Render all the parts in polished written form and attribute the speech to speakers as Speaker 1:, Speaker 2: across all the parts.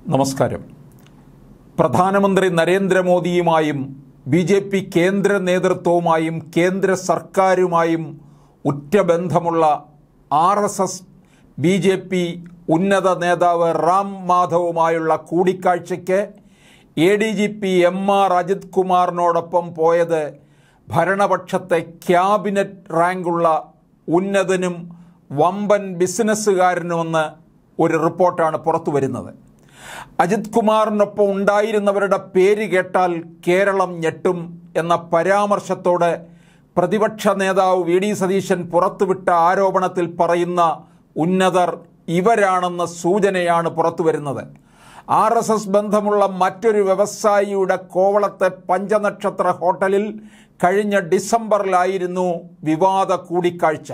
Speaker 1: നമസ്കാരം. പ്രധാനമന്ത്രി നരേന്ദ്രമോദിയുമായും ബി.ജെ.പി. കേന്ദ്ര നേതൃത്വവുമായും കേന്ദ്ര സർക്കാരുമായും ഉറ്റബന്ധമുള്ള ആർ.എസ്.എസ്. ബി.ജെ.പി. ഉന്നത നേതാവ് റാം മാധവുമായുള്ള കൂടിക്കാഴ്ചയ്ക്ക് എ.ഡി.ജി.പി. എം.ആർ. അജിത് കുമാറിനോടൊപ്പം പോയത് ഭരണപക്ഷത്തെ ക്യാബിനറ്റ് റാങ്കുള്ള ഉന്നതനും വമ്പൻ ബിസിനസ്സുകാരനുമെന്ന് ഒരു റിപ്പോർട്ടാണ് പുറത്തു വരുന്നത്. അജിത് കുമാറിനൊപ്പം ഉണ്ടായിരുന്നവരുടെ പേര് കേട്ടാൽ കേരളം ഞെട്ടും എന്ന പരാമർശത്തോടെ പ്രതിപക്ഷ നേതാവ് വി.ഡി. സതീശൻ പുറത്തുവിട്ട ആരോപണത്തിൽ പറയുന്ന ഉന്നതർ ഇവരാണെന്ന സൂചനയാണ് പുറത്തു വരുന്നത്. ആർ.എസ്.എസ്. ബന്ധമുള്ള മറ്റൊരു വ്യവസായിയുടെ കോവളത്തെ പഞ്ചനക്ഷത്ര ഹോട്ടലിൽ കഴിഞ്ഞ ഡിസംബറിലായിരുന്നു വിവാദ കൂടിക്കാഴ്ച.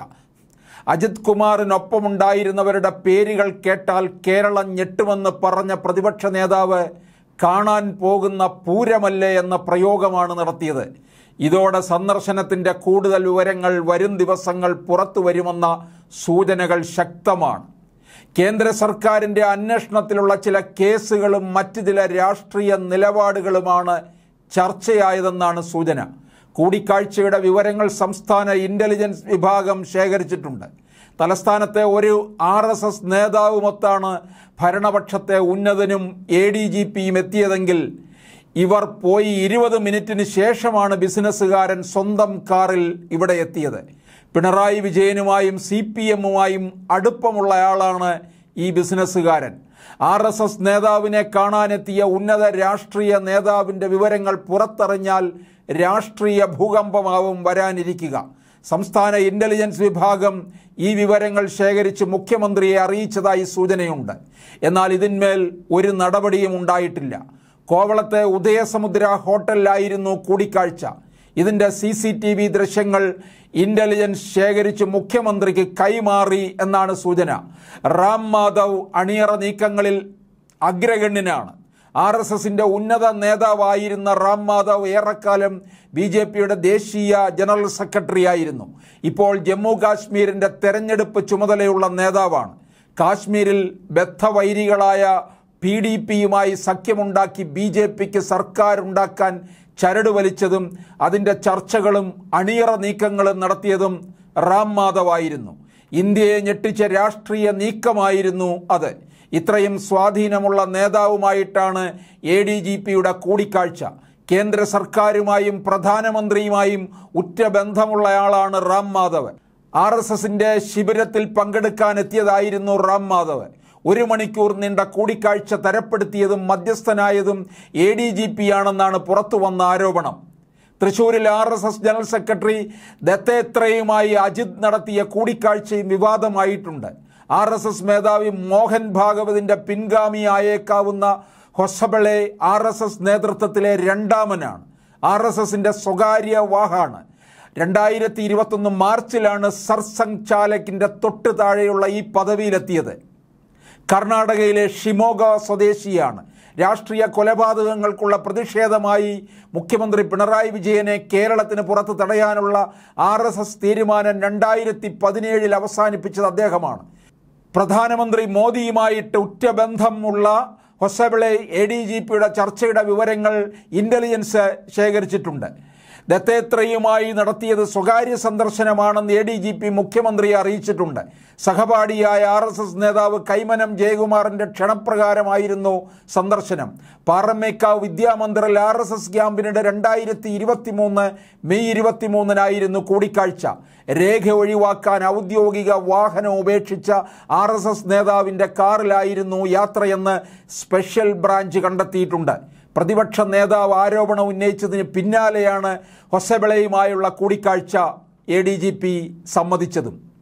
Speaker 1: അജിത് കുമാറിനൊപ്പമുണ്ടായിരുന്നവരുടെ പേരുകൾ കേട്ടാൽ കേരളം ഞെട്ടുമെന്ന് പറഞ്ഞ പ്രതിപക്ഷ നേതാവ് കാണാൻ പോകുന്ന പൂരമല്ലേ എന്ന പ്രയോഗമാണ് നടത്തിയത്. ഇതോടെ സന്ദർശനത്തിൻ്റെ കൂടുതൽ വിവരങ്ങൾ വരും ദിവസങ്ങൾ പുറത്തു വരുമെന്ന സൂചനകൾ ശക്തമാണ്. കേന്ദ്ര സർക്കാരിൻ്റെ അന്വേഷണത്തിലുള്ള ചില കേസുകളും മറ്റു ചില രാഷ്ട്രീയ നിലപാടുകളുമാണ് ചർച്ചയായതെന്നാണ് സൂചന. കൂടിക്കാഴ്ചയുടെ വിവരങ്ങൾ സംസ്ഥാന ഇൻ്റലിജൻസ് വിഭാഗം ശേഖരിച്ചിട്ടുണ്ട്. തലസ്ഥാനത്തെ ഒരു ആർ.എസ്.എസ്. നേതാവുമൊത്താണ് ഭരണപക്ഷത്തെ ഉന്നതനും എ.ഡി.ജി.പിയും എത്തിയതെങ്കിൽ ഇവർ പോയി 20 മിനിറ്റിന് ശേഷമാണ് ബിസിനസ്സുകാരൻ സ്വന്തം കാറിൽ ഇവിടെ എത്തിയത്. പിണറായി വിജയനുമായും CPM-ഉമായും അടുപ്പമുള്ളയാളാണ് ഈ ബിസിനസ്സുകാരൻ. ആർ.എസ്.എസ്. നേതാവിനെ കാണാനെത്തിയ ഉന്നത രാഷ്ട്രീയ നേതാവിൻ്റെ വിവരങ്ങൾ പുറത്തറിഞ്ഞാൽ രാഷ്ട്രീയ ഭൂകമ്പമാവും വരാനിരിക്കുക. സംസ്ഥാന ഇൻ്റലിജൻസ് വിഭാഗം ഈ വിവരങ്ങൾ ശേഖരിച്ച് മുഖ്യമന്ത്രിയെ അറിയിച്ചതായി സൂചനയുണ്ട്. എന്നാൽ ഇതിന്മേൽ ഒരു നടപടിയും ഉണ്ടായിട്ടില്ല. കോവളത്തെ ഉദയസമുദ്ര ഹോട്ടലിലായിരുന്നു കൂടിക്കാഴ്ച. ഇതിൻ്റെ CCTV ദൃശ്യങ്ങൾ ഇൻ്റലിജൻസ് ശേഖരിച്ച് മുഖ്യമന്ത്രിക്ക് കൈമാറി എന്നാണ് സൂചന. റാം മാധവ് അണിയറ നീക്കങ്ങളിൽ അഗ്രഗണ്യനാണ്. ആർ.എസ്.എസിൻ്റെ ഉന്നത നേതാവായിരുന്ന റാം മാധവ് ഏറെക്കാലം ബി.ജെ.പിയുടെ ദേശീയ ജനറൽ സെക്രട്ടറി ആയിരുന്നു. ഇപ്പോൾ ജമ്മു കാശ്മീരിൻ്റെ തെരഞ്ഞെടുപ്പ് ചുമതലയുള്ള നേതാവാണ്. കാശ്മീരിൽ ബദ്ധവൈരികളായ PDP-യുമായി സഖ്യമുണ്ടാക്കി ബി.ജെ.പിക്ക് സർക്കാർ ഉണ്ടാക്കാൻ ചരട് വലിച്ചതും അതിൻ്റെ ചർച്ചകളും അണിയറ നീക്കങ്ങളും നടത്തിയതും റാം മാധവായിരുന്നു. ഇന്ത്യയെ ഞെട്ടിച്ച രാഷ്ട്രീയ നീക്കമായിരുന്നു അത്. ഇത്രയും സ്വാധീനമുള്ള നേതാവുമായിട്ടാണ് എ.ഡി.ജി.പിയുടെ കൂടിക്കാഴ്ച. കേന്ദ്ര സർക്കാരുമായും പ്രധാനമന്ത്രിയുമായും ഉറ്റ ബന്ധമുള്ളയാളാണ് റാം മാധവ്. ആർ.എസ്.എസിൻ്റെ ശിബിരത്തിൽ പങ്കെടുക്കാനെത്തിയതായിരുന്നു റാം മാധവ്. 1 മണിക്കൂർ നീണ്ട കൂടിക്കാഴ്ച തരപ്പെടുത്തിയതും മധ്യസ്ഥനായതും എ.ഡി.ജി.പി. ആണെന്നാണ് പുറത്തു വന്ന ആരോപണം. തൃശൂരിൽ ആർ.എസ്.എസ്. ജനറൽ സെക്രട്ടറി ദത്തേത്രേയുമായി അജിത് നടത്തിയ കൂടിക്കാഴ്ചയും വിവാദമായിട്ടുണ്ട്. ആർ.എസ്.എസ്. മേധാവി മോഹൻ ഭാഗവതിൻ്റെ പിൻഗാമിയായേക്കാവുന്ന ഹൊസബളെ ആർ.എസ്.എസ്. നേതൃത്വത്തിലെ രണ്ടാമനാണ്. ആർ.എസ്.എസിൻ്റെ സ്വകാര്യ വാഹാണ്. 2021 മാർച്ചിലാണ് സർസംഘ് ചാലക്കിൻ്റെ തൊട്ട് താഴെയുള്ള ഈ പദവിയിലെത്തിയത്. കർണാടകയിലെ ഷിമോഗ സ്വദേശിയാണ്. രാഷ്ട്രീയ കൊലപാതകങ്ങൾക്കുള്ള പ്രതിഷേധമായി മുഖ്യമന്ത്രി പിണറായി വിജയനെ കേരളത്തിന് പുറത്ത് തടയാനുള്ള ആർ.എസ്.എസ്. തീരുമാനം 2017 അവസാനിപ്പിച്ചത് അദ്ദേഹമാണ്. പ്രധാനമന്ത്രി മോദിയുമായിട്ട് ഉറ്റബന്ധമുള്ള ഹൊസബളെ എ.ഡി.ജി.പിയുടെ ചർച്ചയുടെ വിവരങ്ങൾ ഇൻ്റലിജൻസ് ശേഖരിച്ചിട്ടുണ്ട്. ദത്തേത്രേയുമായി നടത്തിയത് സ്വകാര്യ സന്ദർശനമാണെന്ന് എ.ഡി.ജി.പി. മുഖ്യമന്ത്രിയെ അറിയിച്ചിട്ടുണ്ട്. സഹപാഠിയായ ആർ.എസ്.എസ്. നേതാവ് കൈമനം ജയകുമാറിൻ്റെ ക്ഷണപ്രകാരമായിരുന്നു സന്ദർശനം. പാറമേക്കാവ് വിദ്യാമന്ദിറിൽ ആർ.എസ്.എസ്. ക്യാമ്പിനിടെ 2023 മെയ് 23-നായിരുന്നു കൂടിക്കാഴ്ച. രേഖ ഒഴിവാക്കാൻ ഔദ്യോഗിക വാഹനം ഉപേക്ഷിച്ച ആർ.എസ്.എസ്. നേതാവിൻ്റെ കാറിലായിരുന്നു യാത്രയെന്ന് സ്പെഷ്യൽ ബ്രാഞ്ച് കണ്ടെത്തിയിട്ടുണ്ട്. പ്രതിപക്ഷ നേതാവ് ആരോപണം ഉന്നയിച്ചതിന് പിന്നാലെയാണ് ഹൊസബളെയുമായുള്ള കൂടിക്കാഴ്ച എ.ഡി.ജി.പി. സമ്മതിച്ചതും.